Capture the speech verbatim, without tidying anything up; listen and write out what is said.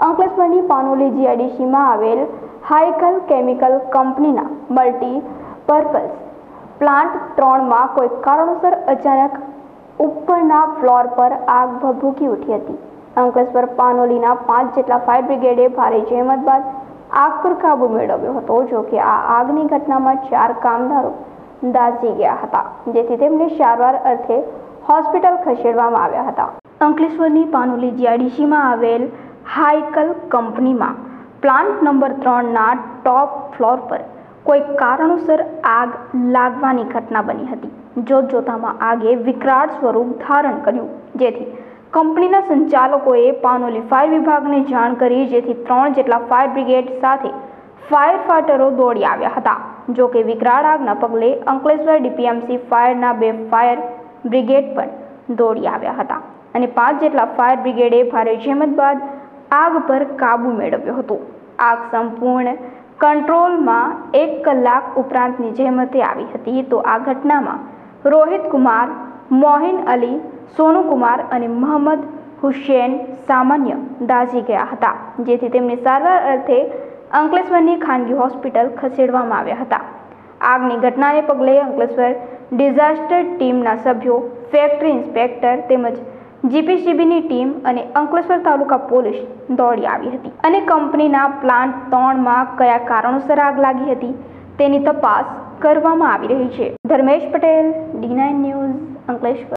અંકલેશ્વરની પાનોલી જીઆઈડીસીમાં આવેલ હાઇકલ કેમિકલ કંપનીના મલ્ટીપર્પઝ પ્લાન્ટ ત્રણમાં કોઈ કારણોસર અચાનક ઉપરના ફ્લોર પર આગ ભભૂકી ઉઠી હતી। અંકલેશ્વર પાનોલીના પાંચ જેટલા ફાયર બ્રિગેડે ભારે જહેમત બાદ આગ પર કાબુ મેળવ્યો હતો। જો કે આ આગની ઘટનામાં ચાર કામદારો દાઝી ગયા હતા, જેથી તેમને સારવાર અર્થે હોસ્પિટલ ખસેડવામાં આવ્યા હતા। અંકલેશ્વરની પાનોલી જીઆઈડીસીમાં આવેલ હાઇકલ કંપનીમાં પ્લાન્ટ નંબર ત્રણના ટોપ ફ્લોર પર કોઈ કારણોસર આગ લાગવાની ઘટના બની હતી। જોત જોતામાં આગે વિકરાળ સ્વરૂપ ધારણ કર્યું, જેથી કંપનીના સંચાલકોએ પાનોલી ફાયર વિભાગને જાણ કરી, જેથી ત્રણ જેટલા ફાયર બ્રિગેડ સાથે ફાયર ફાઇટરો દોડી આવ્યા હતા। જો કે વિકરાળ આગના પગલે અંકલેશ્વર ડીપીએમસી ફાયરના બે ફાયર બ્રિગેડ પણ દોડી આવ્યા હતા અને પાંચ જેટલા ફાયર બ્રિગેડે ભારે જહેમત બાદ આગ પર કાબુ મેળવ્યો હતો। આગ સંપૂર્ણ કંટ્રોલમાં એક કલાક ઉપરાંતની જહેમતે આવી હતી। તો આ ઘટનામાં રોહિત કુમાર, મોહિન અલી, સોનુ કુમાર અને મોહમ્મદ હુસૈન સામાન્ય દાઝી ગયા હતા, જેથી તેમને સારવાર અર્થે અંકલેશ્વરની ખાનગી હોસ્પિટલ ખસેડવામાં આવ્યા હતા। આગની ઘટનાને પગલે અંકલેશ્વર ડિઝાસ્ટર ટીમના સભ્યો, ફેક્ટરી ઇન્સ્પેક્ટર તેમજ જીપીસીબીની ટીમ અને અંકલેશ્વર તાલુકા પોલીસ દોડી આવી હતી અને કંપનીના પ્લાન્ટ ત્રણમાં કયા કારણોસર આગ લાગી હતી તેની તપાસ કરવામાં આવી રહી છે। Dharmesh Patel, D nine news, Ankleshwar.